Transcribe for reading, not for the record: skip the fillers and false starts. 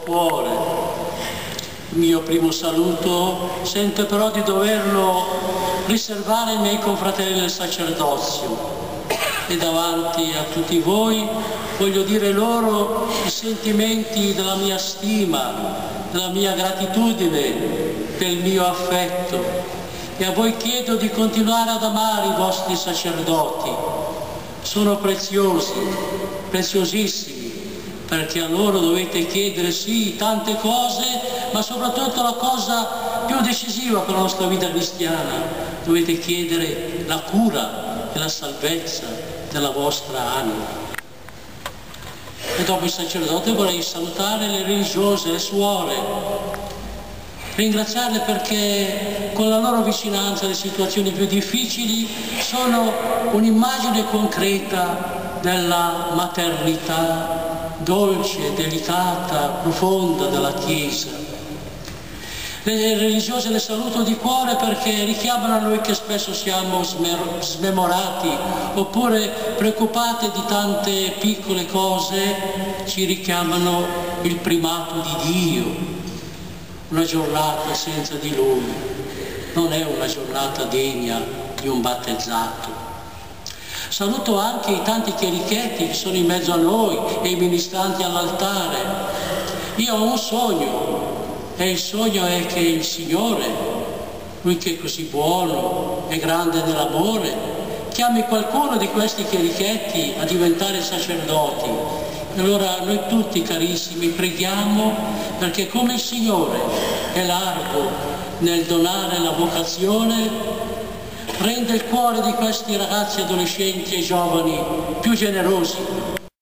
cuore. Il mio primo saluto sento però di doverlo riservare ai miei confratelli del sacerdozio e davanti a tutti voi voglio dire loro i sentimenti della mia stima, della mia gratitudine, del mio affetto, e a voi chiedo di continuare ad amare i vostri sacerdoti. Sono preziosi, preziosissimi, perché a loro dovete chiedere sì tante cose, ma soprattutto la cosa più decisiva per la nostra vita cristiana: dovete chiedere la cura e la salvezza della vostra anima. E dopo il sacerdote vorrei salutare le religiose, le suore, ringraziarle perché con la loro vicinanza alle situazioni più difficili sono un'immagine concreta della maternità dolce, delicata, profonda della Chiesa. Le religiose le saluto di cuore perché richiamano a noi che spesso siamo smemorati oppure preoccupati di tante piccole cose, ci richiamano il primato di Dio. Una giornata senza di Lui non è una giornata degna di un battezzato. Saluto anche i tanti chierichetti che sono in mezzo a noi e i ministranti all'altare. Io ho un sogno, e il sogno è che il Signore, Lui che è così buono e grande nell'amore, chiami qualcuno di questi chierichetti a diventare sacerdoti. E allora noi tutti, carissimi, preghiamo perché come il Signore è largo nel donare la vocazione, rende il cuore di questi ragazzi, adolescenti e giovani più generosi,